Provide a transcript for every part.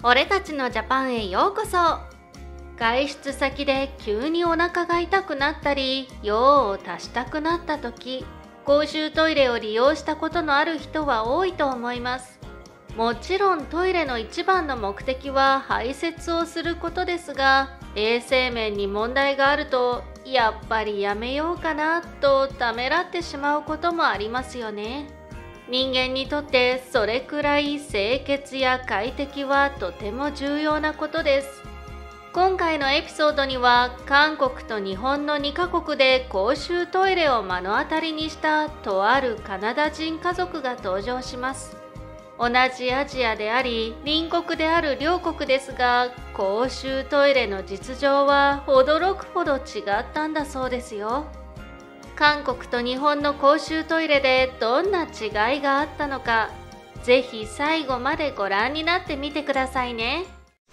俺たちのジャパンへようこそ。外出先で急にお腹が痛くなったり、用を足したくなった時、公衆トイレを利用したことのある人は多いと思います。もちろんトイレの一番の目的は排泄をすることですが、衛生面に問題があると、やっぱりやめようかなとためらってしまうこともありますよね。人間にとってそれくらい清潔や快適はとても重要なことです。今回のエピソードには韓国と日本の2カ国で公衆トイレを目の当たりにしたとあるカナダ人家族が登場します。同じアジアであり隣国である両国ですが、公衆トイレの実情は驚くほど違ったんだそうですよ。韓国と日本の公衆トイレでどんな違いがあったのか、ぜひ最後までご覧になってみてくださいね。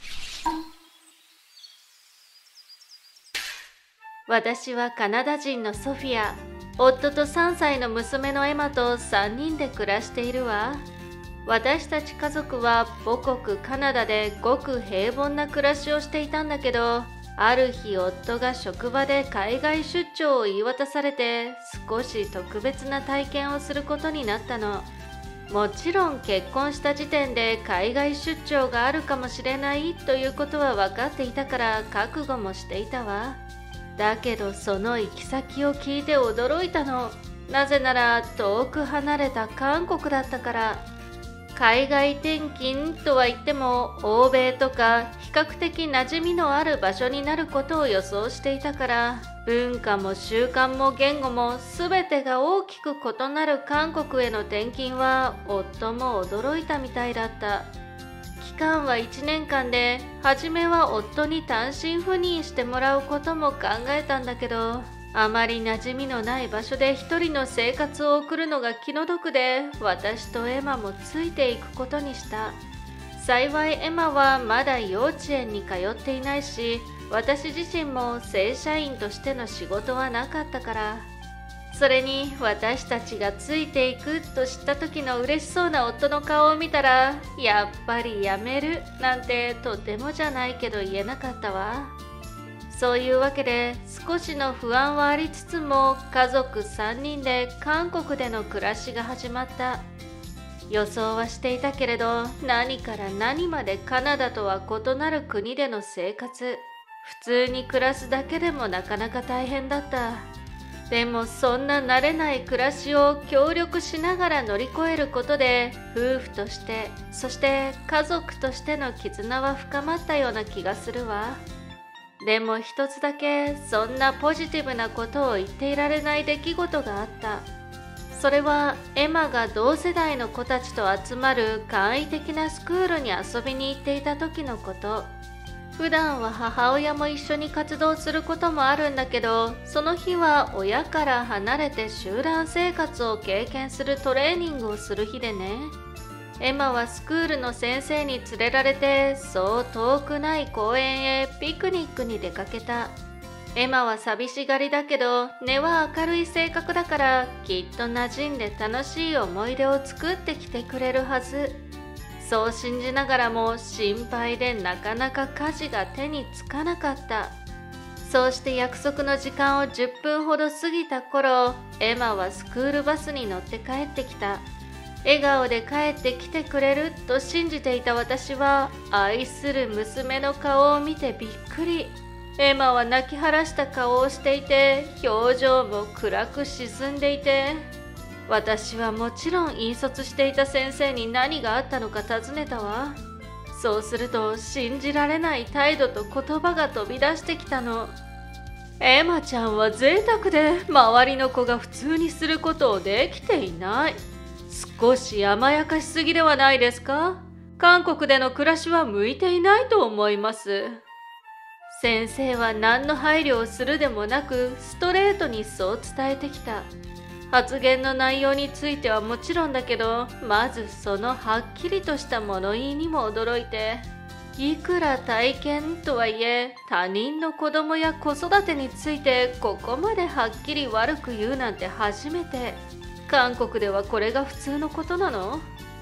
私はカナダ人のソフィア、夫と3歳の娘のエマと3人で暮らしているわ。私たち家族は母国カナダでごく平凡な暮らしをしていたんだけど、ある日夫が職場で海外出張を言い渡されて、少し特別な体験をすることになったの。もちろん結婚した時点で海外出張があるかもしれないということは分かっていたから覚悟もしていたわ。だけどその行き先を聞いて驚いたの。なぜなら遠く離れた韓国だったから。海外転勤とは言っても欧米とか比較的馴染みのある場所になることを予想していたから、文化も習慣も言語も全てが大きく異なる韓国への転勤は夫も驚いたみたいだった。期間は1年間で、初めは夫に単身赴任してもらうことも考えたんだけど、あまり馴染みのない場所で一人の生活を送るのが気の毒で、私とエマもついていくことにした。幸いエマはまだ幼稚園に通っていないし、私自身も正社員としての仕事はなかったから。それに私たちがついていくと知った時の嬉しそうな夫の顔を見たら、やっぱりやめるなんてとてもじゃないけど言えなかったわ。そういうわけで少しの不安はありつつも、家族3人で韓国での暮らしが始まった。予想はしていたけれど、何から何までカナダとは異なる国での生活、普通に暮らすだけでもなかなか大変だった。でもそんな慣れない暮らしを協力しながら乗り越えることで、夫婦として、そして家族としての絆は深まったような気がするわ。でも一つだけそんなポジティブなことを言っていられない出来事があった。それはエマが同世代の子たちと集まる簡易的なスクールに遊びに行っていた時のこと。普段は母親も一緒に活動することもあるんだけど、その日は親から離れて集団生活を経験するトレーニングをする日でね。エマはスクールの先生に連れられて、そう遠くない公園へピクニックに出かけた。エマは寂しがりだけど、根は明るい性格だから、きっと馴染んで楽しい思い出を作ってきてくれるはず。そう信じながらも心配でなかなか家事が手につかなかった。そうして約束の時間を10分ほど過ぎた頃、エマはスクールバスに乗って帰ってきた。笑顔で帰ってきてくれると信じていた私は、愛する娘の顔を見てびっくり。エマは泣き晴らした顔をしていて、表情も暗く沈んでいて、私はもちろん引率していた先生に何があったのか尋ねたわ。そうすると信じられない態度と言葉が飛び出してきたの。エマちゃんは贅沢で、周りの子が普通にすることをできていない。少し甘やかしすぎではないですか？韓国での暮らしは向いていないと思います。先生は何の配慮をするでもなく、ストレートにそう伝えてきた。発言の内容についてはもちろんだけど、まずそのはっきりとした物言いにも驚いて、いくら体験とはいえ、他人の子供や子育てについてここまではっきり悪く言うなんて初めて。韓国ではこれが普通のことなの？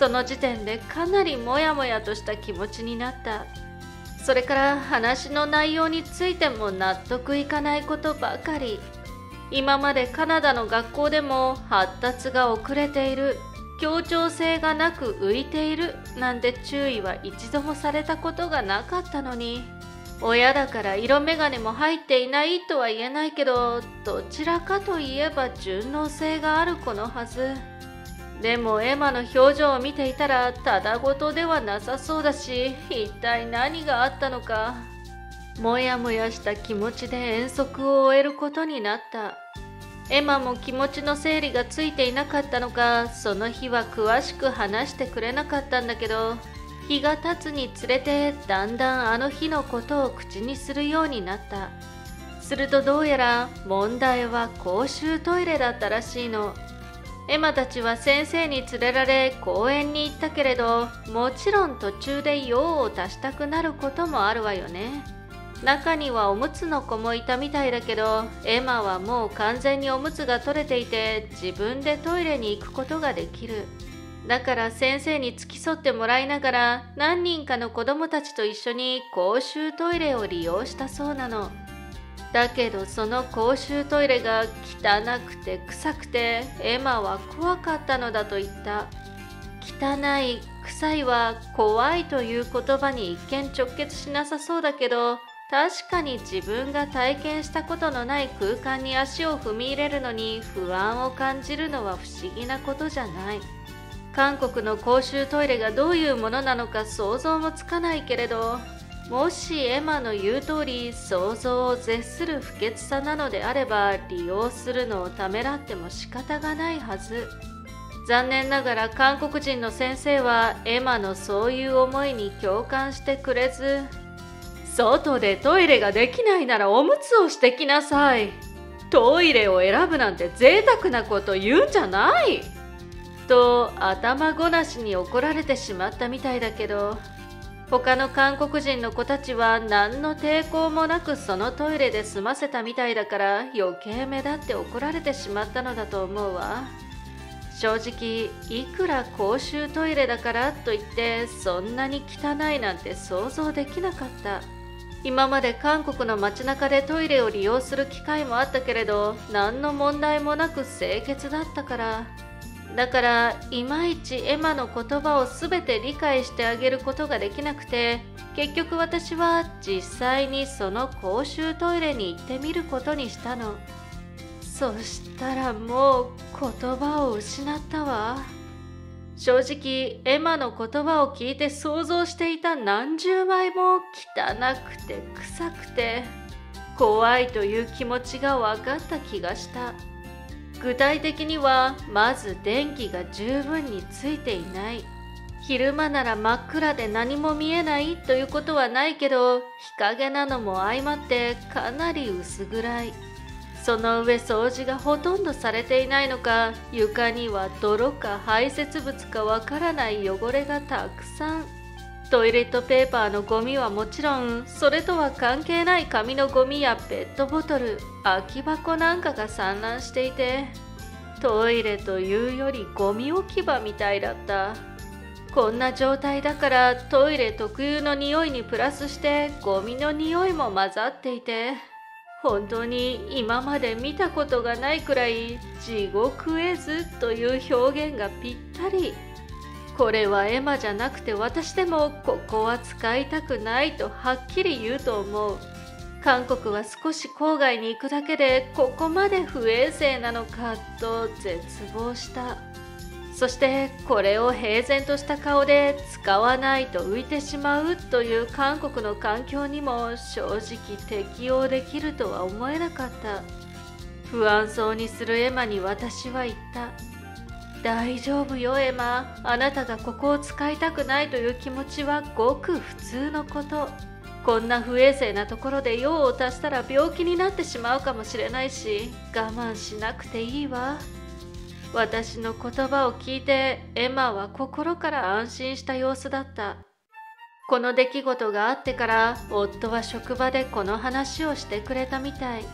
その時点でかなりモヤモヤとした気持ちになった。それから話の内容についても納得いかないことばかり。今までカナダの学校でも発達が遅れている、協調性がなく浮いているなんて注意は一度もされたことがなかったのに、親だから色眼鏡も入っていないとは言えないけど、どちらかといえば順応性がある子のはず。でもエマの表情を見ていたらただごとではなさそうだし、一体何があったのか。もやもやした気持ちで遠足を終えることになった。エマも気持ちの整理がついていなかったのか、その日は詳しく話してくれなかったんだけど、日が経つにつれてだんだんあの日のことを口にするようになった。するとどうやら問題は公衆トイレだったらしいの。エマたちは先生に連れられ公園に行ったけれど、もちろん途中で用を足したくなることもあるわよね。中にはおむつの子もいたみたいだけど、エマはもう完全におむつが取れていて自分でトイレに行くことができる。だから先生に付き添ってもらいながら何人かの子供たちと一緒に公衆トイレを利用したそうなの。だけどその公衆トイレが汚くて臭くてエマは怖かったのだと言った。汚い、臭いは怖いという言葉に一見直結しなさそうだけど、確かに自分が体験したことのない空間に足を踏み入れるのに不安を感じるのは不思議なことじゃない。韓国の公衆トイレがどういうものなのか想像もつかないけれど、もしエマの言う通り想像を絶する不潔さなのであれば、利用するのをためらっても仕方がないはず。残念ながら韓国人の先生はエマのそういう思いに共感してくれず、外でトイレができないならおむつをしてきなさい。トイレを選ぶなんて贅沢なこと言うんじゃない。と頭ごなしに怒られてしまったみたいだけど、他の韓国人の子たちは何の抵抗もなくそのトイレで済ませたみたいだから余計目立って怒られてしまったのだと思うわ。正直いくら公衆トイレだからといってそんなに汚いなんて想像できなかった。今まで韓国の街中でトイレを利用する機会もあったけれど、何の問題もなく清潔だったから。だからいまいちエマの言葉を全て理解してあげることができなくて、結局私は実際にその公衆トイレに行ってみることにしたの。そしたらもう言葉を失ったわ。正直エマの言葉を聞いて想像していた何十倍も汚くて臭くて怖いという気持ちが分かった気がした。具体的にはまず電気が十分についていない。昼間なら真っ暗で何も見えないということはないけど、日陰なのも相まってかなり薄暗い。その上掃除がほとんどされていないのか、床には泥か排泄物かわからない汚れがたくさん。トイレットペーパーのゴミはもちろん、それとは関係ない紙のゴミやペットボトル、空き箱なんかが散乱していて、トイレというよりゴミ置き場みたいだった。こんな状態だからトイレ特有の匂いにプラスしてゴミの匂いも混ざっていて、本当に今まで見たことがないくらい地獄絵図という表現がぴったり。これはエマじゃなくて私でもここは使いたくないとはっきり言うと思う。韓国は少し郊外に行くだけでここまで不衛生なのかと絶望した。そしてこれを平然とした顔で使わないと浮いてしまうという韓国の環境にも正直適応できるとは思えなかった。不安そうにするエマに私は言った。大丈夫よエマ。あなたがここを使いたくないという気持ちはごく普通のこと。こんな不衛生なところで用を足したら病気になってしまうかもしれないし、我慢しなくていいわ。私の言葉を聞いてエマは心から安心した様子だった。この出来事があってから夫は職場でこの話をしてくれたみたい。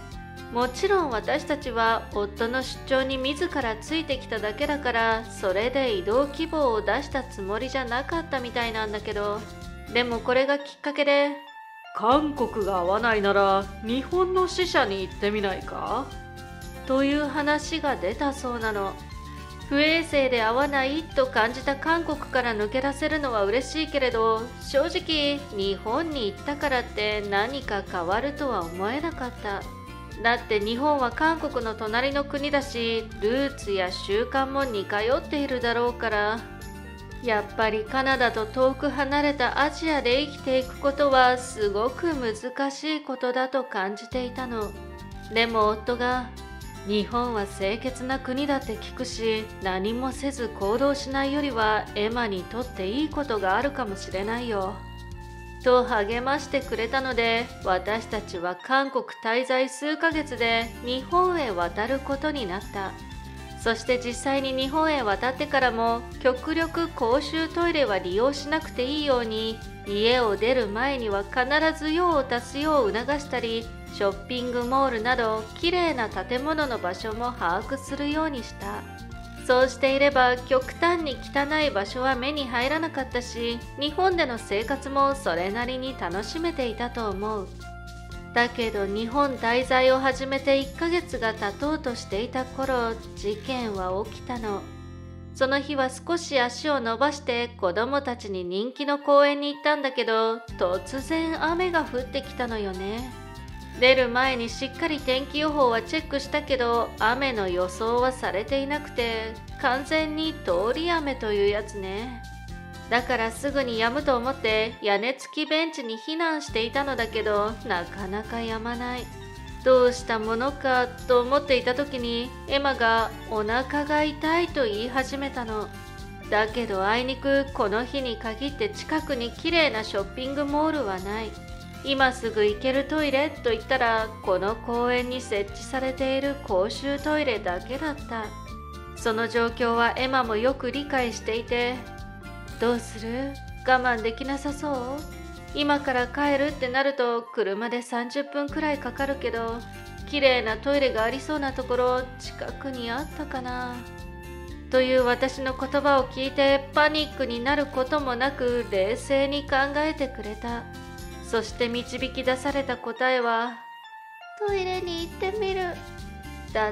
もちろん私たちは夫の出張に自らついてきただけだから、それで移動希望を出したつもりじゃなかったみたいなんだけど、でもこれがきっかけで、韓国が合わないなら日本の支社に行ってみないかという話が出たそうなの。不衛生で合わないと感じた韓国から抜け出せるのは嬉しいけれど、正直日本に行ったからって何か変わるとは思えなかった。だって日本は韓国の隣の国だし、ルーツや習慣も似通っているだろうから、やっぱりカナダと遠く離れたアジアで生きていくことはすごく難しいことだと感じていたの。でも夫が、日本は清潔な国だって聞くし、何もせず行動しないよりはエマにとっていいことがあるかもしれないよと励ましてくれたので、私たちは韓国滞在数ヶ月で日本へ渡ることになった。そして実際に日本へ渡ってからも極力公衆トイレは利用しなくていいように、家を出る前には必ず用を足すよう促したり、ショッピングモールなどきれいな建物の場所も把握するようにした。そうしていれば極端に汚い場所は目に入らなかったし、日本での生活もそれなりに楽しめていたと思う。だけど日本滞在を始めて1ヶ月が経とうとしていた頃、事件は起きたの。その日は少し足を伸ばして子供たちに人気の公園に行ったんだけど、突然雨が降ってきたのよね。出る前にしっかり天気予報はチェックしたけど、雨の予想はされていなくて、完全に通り雨というやつね。だからすぐに止むと思って屋根付きベンチに避難していたのだけど、なかなか止まない。どうしたものかと思っていた時に、エマがお腹が痛いと言い始めたの。だけどあいにくこの日に限って近くに綺麗なショッピングモールはない。今すぐ行けるトイレと言ったら、この公園に設置されている公衆トイレだけだった。その状況はエマもよく理解していて、どうする？我慢できなさそう？今から帰るってなると車で30分くらいかかるけど、綺麗なトイレがありそうなところ近くにあったかなという私の言葉を聞いて、パニックになることもなく冷静に考えてくれた。そして導き出された答えは、トイレに行ってみるだった。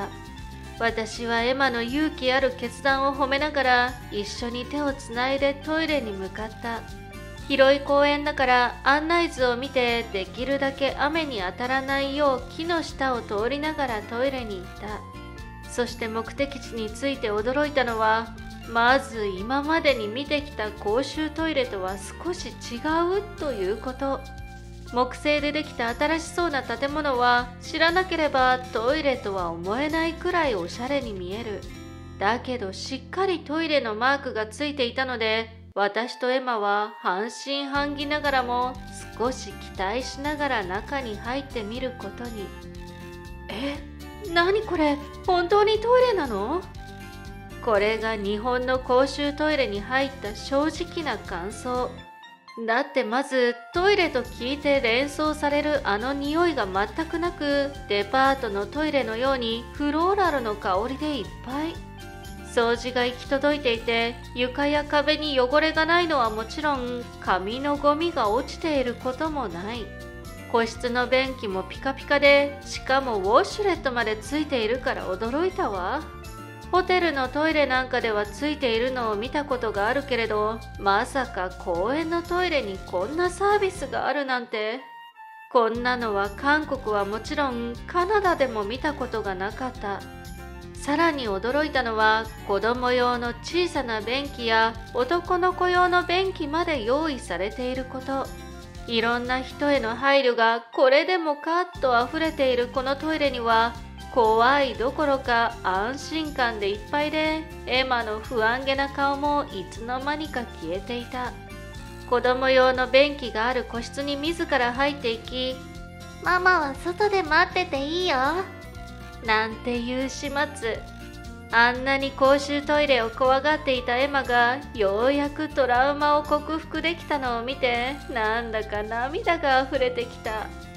私はエマの勇気ある決断を褒めながら一緒に手をつないでトイレに向かった。広い公園だから案内図を見て、できるだけ雨に当たらないよう木の下を通りながらトイレに行った。そして目的地に着いて驚いたのは、まず今までに見てきた公衆トイレとは少し違うということ。木製でできた新しそうな建物は知らなければトイレとは思えないくらいおしゃれに見える。だけどしっかりトイレのマークがついていたので、私とエマは半信半疑ながらも少し期待しながら中に入ってみることに。何これ、本当にトイレなの？これが日本の公衆トイレに入った正直な感想。だってまずトイレと聞いて連想されるあの匂いが全くなく、デパートのトイレのようにフローラルの香りでいっぱい。掃除が行き届いていて、床や壁に汚れがないのはもちろん、紙のゴミが落ちていることもない。個室の便器もピカピカで、しかもウォシュレットまでついているから驚いたわ。ホテルのトイレなんかではついているのを見たことがあるけれど、まさか公園のトイレにこんなサービスがあるなんて。こんなのは韓国はもちろんカナダでも見たことがなかった。さらに驚いたのは、子供用の小さな便器や男の子用の便器まで用意されていること。いろんな人への配慮がこれでもかと溢れているこのトイレには、怖いどころか安心感でいっぱいで、エマの不安げな顔もいつの間にか消えていた。子供用の便器がある個室に自ら入っていき、ママは外で待ってていいよなんていう始末。あんなに公衆トイレを怖がっていたエマがようやくトラウマを克服できたのを見て、なんだか涙が溢れてきた。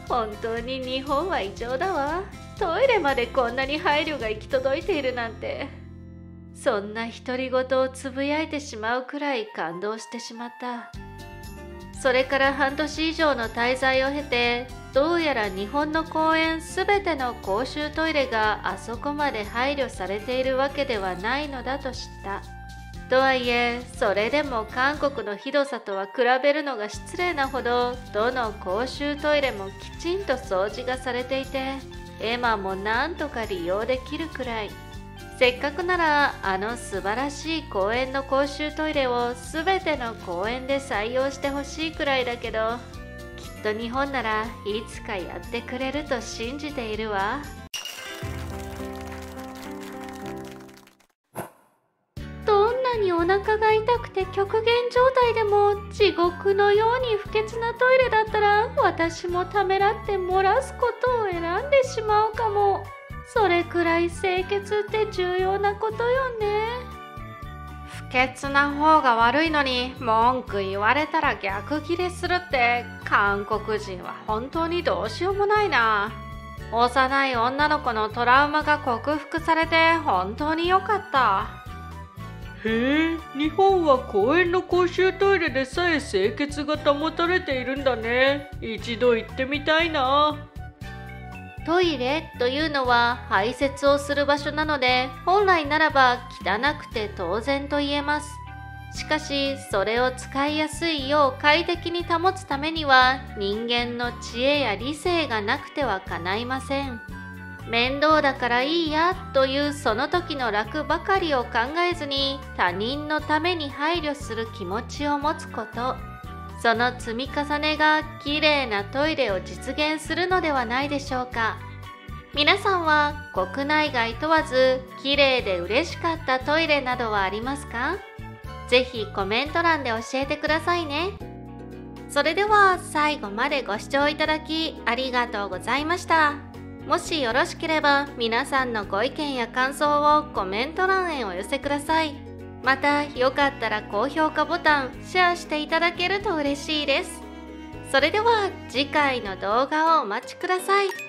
本当に日本は異常だわ。トイレまでこんなに配慮が行き届いているなんて。そんな独り言をつぶやいてしまうくらい感動してしまった。それから半年以上の滞在を経て、どうやら日本の公園すべての公衆トイレがあそこまで配慮されているわけではないのだと知った。とはいえ、それでも韓国のひどさとは比べるのが失礼なほど、どの公衆トイレもきちんと掃除がされていて、エマもなんとか利用できるくらい。せっかくならあの素晴らしい公園の公衆トイレをすべての公園で採用してほしいくらいだけど、きっと日本ならいつかやってくれると信じているわ。どんなにお腹が痛くて極限状態でも地獄のように不潔なトイレだったら、私もためらって漏らすことを選んでしまうかも。それくらい清潔って重要なことよね。不潔な方が悪いのに文句言われたら逆ギレするって韓国人は本当にどうしようもないな。幼い女の子のトラウマが克服されて本当に良かった。 へえ、日本は公園の公衆トイレでさえ清潔が保たれているんだね。一度行ってみたいな。 トイレというのは排泄をする場所なので、本来ならば汚くて当然と言えます。しかし、それを使いやすいよう快適に保つためには、人間の知恵や理性がなくてはかないません。面倒だからいいやというその時の楽ばかりを考えずに、他人のために配慮する気持ちを持つこと。その積み重ねがきれいなトイレを実現するのではないでしょうか。皆さんは国内外問わずきれいで嬉しかったトイレなどはありますか？ぜひコメント欄で教えてくださいね。それでは最後までご視聴いただきありがとうございました。もしよろしければ皆さんのご意見や感想をコメント欄へお寄せください。またよかったら高評価ボタン、シェアしていただけると嬉しいです。それでは次回の動画をお待ちください。